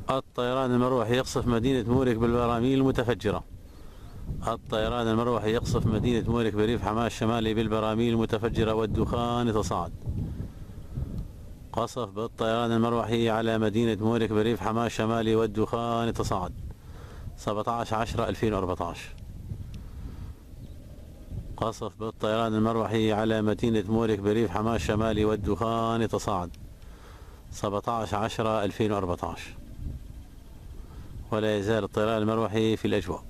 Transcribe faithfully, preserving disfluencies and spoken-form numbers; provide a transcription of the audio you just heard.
الطيران المروحي يقصف مدينة مورك بالبراميل المتفجرة. الطيران المروحي يقصف مدينة مورك بريف حماة الشمالي بالبراميل المتفجرة والدخان يتصاعد. قصف بالطيران المروحي على مدينة مورك بريف حماة الشمالي والدخان يتصاعد. سبعة عشر عشرة ألفين وأربعة عشر. قصف بالطيران المروحي على مدينة مورك بريف حماة الشمالي والدخان يتصاعد. سبعة عشر عشرة ألفين وأربعة عشر. ولا يزال الطيران المروحي في الأجواء.